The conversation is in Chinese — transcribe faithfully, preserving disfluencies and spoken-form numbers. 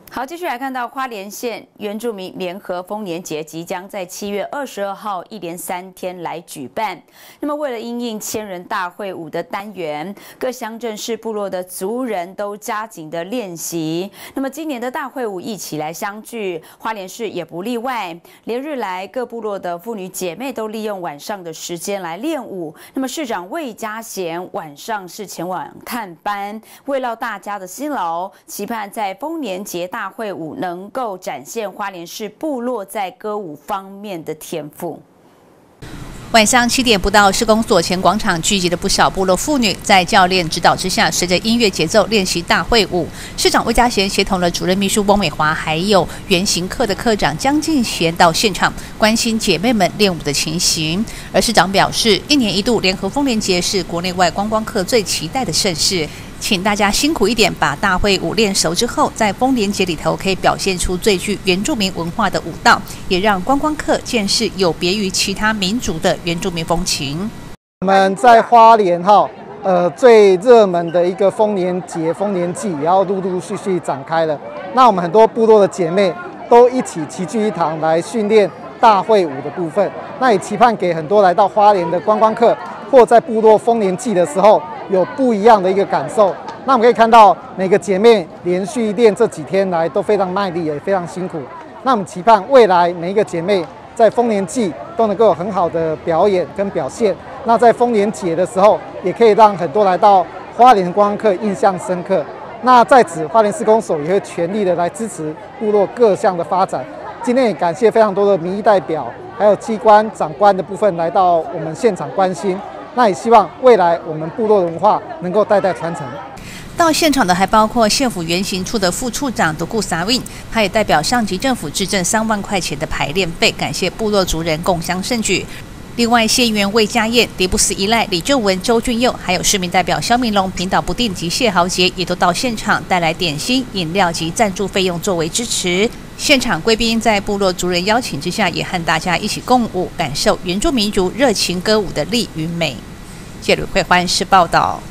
好，继续来看到花莲县原住民联合丰年节即将在七月二十二号一连三天来举办。那么，为了因应千人大会舞的单元，各乡镇市部落的族人都加紧的练习。那么，今年的大会舞一起来相聚，花莲市也不例外。连日来，各部落的妇女姐妹都利用晚上的时间来练舞。那么，市长魏家贤晚上是前往探班，慰劳大家的辛劳，期盼在丰年节大大会舞能够展现花莲市部落在歌舞方面的天赋。 晚上七点不到，市公所前广场聚集了不少部落妇女，在教练指导之下，随着音乐节奏练习大会舞。市长魏家贤协同了主任秘书翁美华，还有原型课的课长江敬贤到现场关心姐妹们练舞的情形。而市长表示，一年一度联合丰年节是国内外观光客最期待的盛事。请大家辛苦一点，把大会舞练熟之后，在丰年节里头可以表现出最具原住民文化的舞蹈，也让观光客见识有别于其他民族的原住民风情。 我们在花莲哈，呃，最热门的一个丰年节、丰年祭也要陆陆续续展开了。那我们很多部落的姐妹都一起齐聚一堂来训练大会舞的部分。那也期盼给很多来到花莲的观光客，或在部落丰年祭的时候，有不一样的一个感受。那我们可以看到，每个姐妹连续练这几天来都非常卖力，也非常辛苦。那我们期盼未来每一个姐妹在丰年祭都能够有很好的表演跟表现。那在丰年节的时候，也可以让很多来到花莲的观光客印象深刻。那在此，花莲市公所也会全力的来支持部落各项的发展。今天也感谢非常多的民意代表，还有机关长官的部分来到我们现场关心。那也希望未来我们部落文化能够代代传承。 到现场的还包括县府原行处的副处长独顾萨运，他也代表上级政府致赠三万块钱的排练费，感谢部落族人共襄盛举。另外，县议员魏家燕、迪布斯依赖、李正文、周俊佑，还有市民代表肖明龙、平岛不定及谢豪杰，也都到现场带来点心、饮料及赞助费用作为支持。现场贵宾在部落族人邀请之下，也和大家一起共舞，感受原住民族热情歌舞的力与美。谢吕慧欢是报道。